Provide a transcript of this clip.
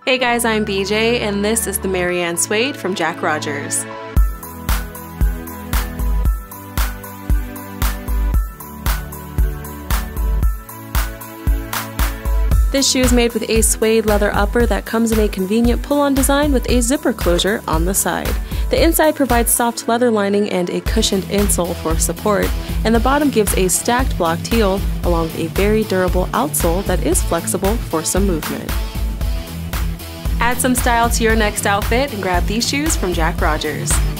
Hey guys, I'm BJ and this is the Marianne Suede from Jack Rogers. This shoe is made with a suede leather upper that comes in a convenient pull-on design with a zipper closure on the side. The inside provides soft leather lining and a cushioned insole for support, and the bottom gives a stacked blocked heel along with a very durable outsole that is flexible for some movement. Add some style to your next outfit and grab these shoes from Jack Rogers.